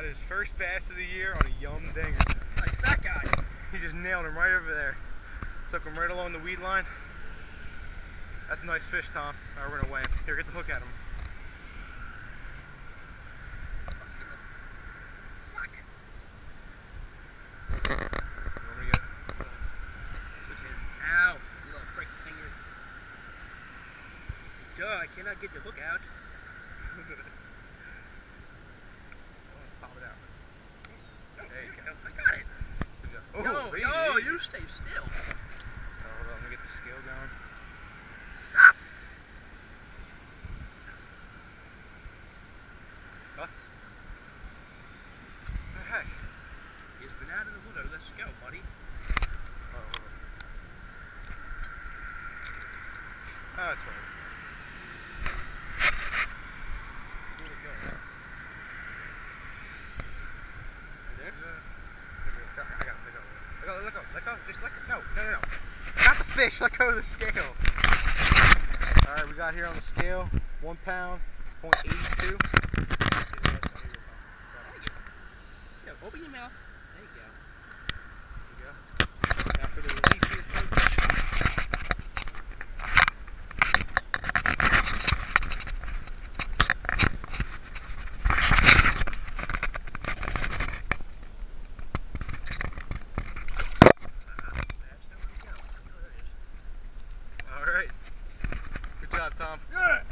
Got his first bass of the year on a yum dinger. Nice fat guy. He just nailed him right over there. Took him right along the weed line. That's a nice fish, Tom. All right, we're gonna weigh him. Here, get the hook at him. Fuck. You want me to get? Switch hands. Ow. You little prick fingers. Duh, I cannot get the hook out. Pop it out. There you go. I got it. Oh, Yo, you stay still. Oh, hold on, let me get the scale going. Stop. What? The heck? He's been out of the water. Let's go, buddy. Oh, hold on. Oh, that's better. Where'd it go? You there? Yeah. I got it. Let go. Just let go. No. Not the fish. Let go of the scale. All right, we got here on the scale 1 pound, 0.82. Yeah, open your mouth. There you go. There you go. Now for the release here, folks. All right. Good job, Tom. Yeah.